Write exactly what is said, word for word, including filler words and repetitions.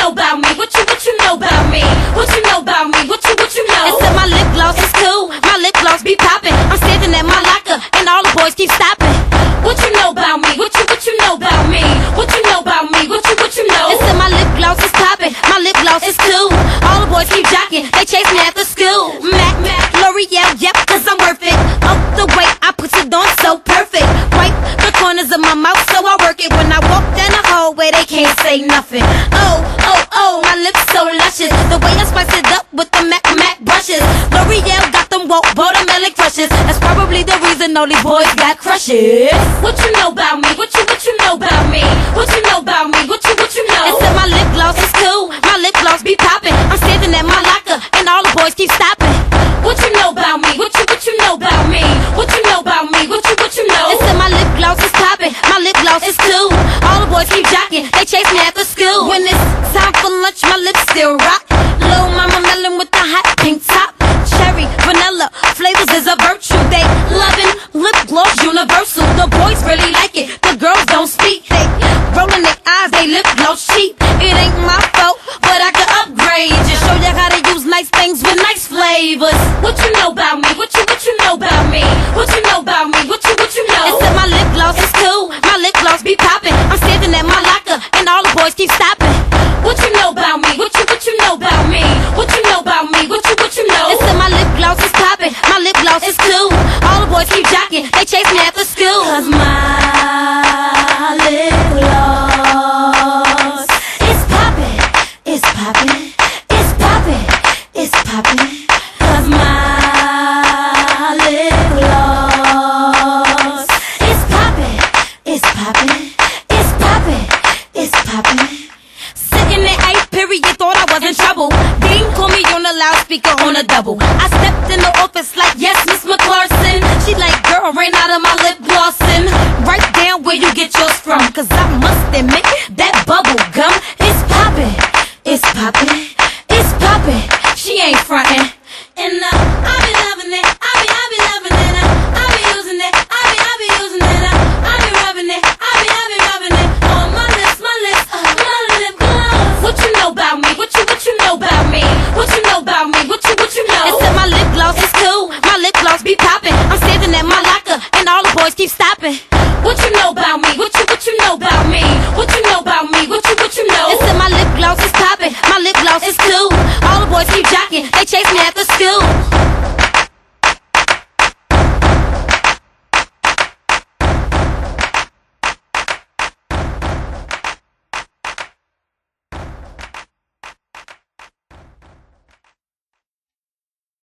know about me? What you, what you know about me? What you know about me? What you, what you know? It said my lip gloss is cool, my lip gloss be popping. I'm standing at my locker, and all the boys keep stopping. What you know about me? What you, what you know about me? What you know about me? What you, what you know? It said my lip gloss is popping, my lip gloss is cool. All the boys keep jocking, they chase me after school. Mac, Mac, L'Oreal, yep, cause I'm worth it. Up the way I put it on so perfect. Wipe the corners of my mouth so I work it. When I walk down the hallway, they can't say nothing. Oh, oh, oh, my lips so luscious. The way I spice it up with the Mac, Mac brushes. L'Oreal got them woke watermelon crushes. That's probably the reason all these boys got crushes. What you know about me? What you, what you know about me? What you know about me? What you, what you know? It said my lip gloss is cool, my lip gloss be popping. I'm standing at my locker, and all the boys keep stopping. What you know about me? What you, what you know about me? What you know about me? What you, what you know? It said my lip gloss is popping, my lip gloss is cool. All the boys keep jocking, they chase me after school. When it's time for lunch, my lips still rock. Little mama melon with the hot pink top. Cherry, vanilla, flavors is a virtue. They loving lip gloss universal. The boys really like it, the girls don't speak. They rolling their eyes, they lip gloss cheap. It ain't my fault, but I can upgrade. Just show you how to use nice things with nice flavors. What you know about me? What you, what you know about me? What you know about me? What you, what you know? It said my lip gloss is cool, my lip gloss be popping. I'm standing at my locker, and all the boys keep stopping. What you know about me? What you, what you know about me? What you know about me? What you, what you know? It said my lip gloss is popping, my lip gloss is cool. All the boys keep jocking, they chase me after school. Cause my lip gloss is popping, it's popping, it's popping, it's popping. Cause my lip gloss is popping, it's popping, it's popping, it's popping. Sitting in eighth period, thought I was in trouble. Dean called me on the loudspeaker on a double. I stepped in the office like, yes, Miss McClarson. She like, girl, ran out of my lip glossin'. Right down where you get yours from, cause I must admit, that bubble